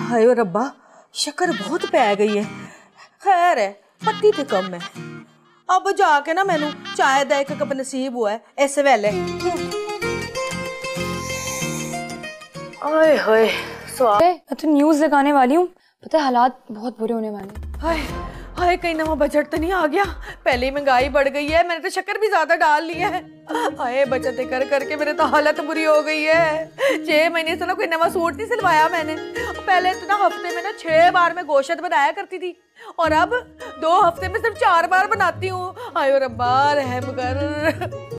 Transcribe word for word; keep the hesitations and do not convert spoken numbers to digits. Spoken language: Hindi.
हाय ओ रब्बा, शक्कर बहुत पै गई है। खैर है, पत्ती तो कम है। अब जाके ना मैनू चाय दा एक कप नसीब हुआ है इस वेले। ओए होए स्वाद। मैं तो न्यूज़ लगाने वाली हूँ, पता है हालात बहुत बुरे होने वाले। हाय हाय, कहीं नवा बजट तो नहीं आ गया? पहले ही महंगाई बढ़ गई है, मैंने तो शक्कर भी ज्यादा डाल लिया है। हाय बचत कर करके मेरे तो हालत बुरी हो गई है। छह महीने से ना कोई नवा सूट नहीं सिलवाया मैंने। पहले तो ना हफ्ते में ना छह बार मैं गोश्त बनाया करती थी, और अब दो हफ्ते में सिर्फ चार बार बनाती हूँ। हाय रब्बा रहम कर।